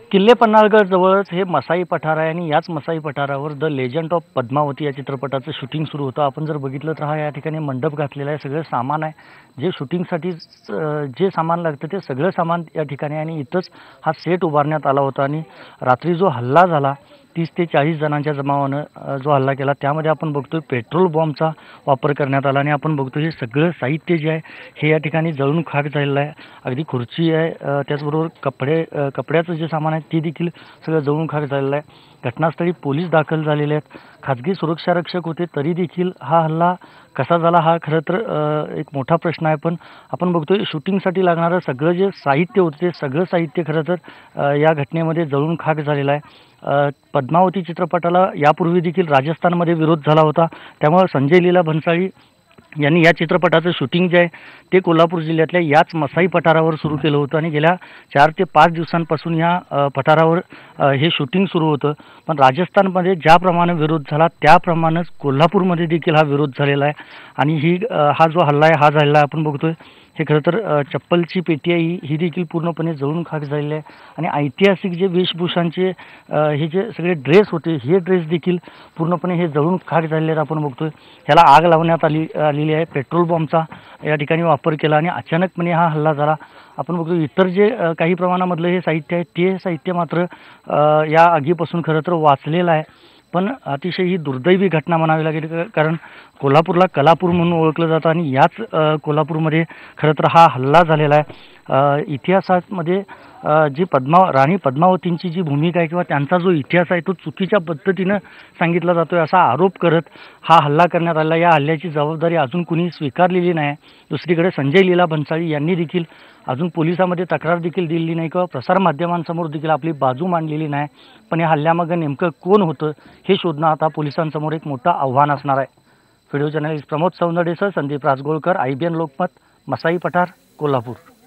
किल्ले पन्हाळगड जवळच हे मसाई पठार आहे आणि याच मसाई पठारावर द लेजंड ऑफ पद्मावती या चित्रपटाचं शूटिंग सुरू होतं. आपण जर बघितलं तर हा या ठिकाणी मंडप घातलेला आहे. सगळं सामान आहे जे शूटिंगसाठी जे सामान लागतं ते सगळं सामान या ठिकाणी आहे आणि इथंच हा सेट उभारण्यात आला होता. आणि रात्री जो हल्ला झाला 30 ते 40 जणांच्या जमावानं जो हल्ला केला त्यामध्ये आपण बघतोय पेट्रोल बॉम्बचा वापर करण्यात आला आणि आपण बघतो हे सगळं साहित्य जे आहे हे या ठिकाणी जळून खाक झालेलं आहे. अगदी खुर्ची आहे, त्याचबरोबर कपड्याचं जे सामान आहे ते देखील सगळं जळून खाक झालेलं आहे. घटनास्थळी पोलीस दाखल झालेले आहेत. खाजगी सुरक्षारक्षक होते तरी देखील हा हल्ला कसा झाला हा खरं तर एक मोठा प्रश्न आहे. पण आपण बघतोय शूटिंगसाठी लागणारं सगळं जे साहित्य होतं ते सगळं साहित्य खरं तर या घटनेमध्ये जळून खाक झालेलं आहे. पद्मावती चित्रपटाला यापूर्वी देखील राजस्थानमध्ये विरोध झाला होता. त्यामुळे संजय लीला भन्साळी यांनी या चित्रपटाचं शूटिंग जे आहे ते कोल्हापूर जिल्ह्यातल्या याच मसाई पठारावर सुरू केलं होतं आणि गेल्या 4 ते 5 दिवसांपासून या पठारावर हे शूटिंग सुरू होतं. पण राजस्थानमध्ये ज्याप्रमाणे विरोध झाला त्याप्रमाणेच कोल्हापूरमध्ये देखील हा विरोध झालेला आहे आणि हा जो हल्ला आहे हा झालेला आहे. आपण बघतोय हे खरं तर चप्पलची पेटी आहे ही देखील पूर्णपणे जळून खाक झालेली आहे आणि ऐतिहासिक जे वेशभूषांचे हे जे सगळे ड्रेस होते हे ड्रेस देखील पूर्णपणे हे जळून खाक झालेले आहेत. आपण बघतोय ह्याला आग लावण्यात आलेली आहे. पेट्रोल बॉम्बचा या ठिकाणी वापर केला आणि अचानकपणे हा हल्ला झाला. आपण बघतो इतर जे काही प्रमाणामधलं हे साहित्य आहे ते साहित्य मात्र या आगीपासून खरं तर वाचलेलं आहे. पण अतिशय ही दुर्दैवी घटना म्हणावी लागेल कारण कोल्हापूरला कलापूर म्हणून ओळखलं जातं आणि याच कोल्हापूरमध्ये खरं तर हा हल्ला झालेला आहे. इतिहासामध्ये जी राणी पद्मावतींची जी भूमिका आहे किंवा त्यांचा जो इतिहास आहे तो चुकीच्या पद्धतीनं सांगितला जातोय असा आरोप करत हा हल्ला करण्यात आला. या हल्ल्याची जबाबदारी अजून कुणी स्वीकारलेली नाही. दुसरीकडे संजय लीला भन्साळी यांनी देखील अजून पोलिसांमध्ये तक्रार देखील दिलेली नाही किंवा प्रसारमाध्यमांसमोर देखील आपली बाजू मांडलेली नाही. पण या हल्ल्यामागे नेमकं कोण होतं हे शोधणं आता पोलिसांसमोर एक मोठं आव्हान असणार आहे. व्हिडिओ जर्नलिस्ट प्रमोद सौंदडेसह संदीप राजगोळकर, IBN लोकमत, मसाई पठार, कोल्हापूर.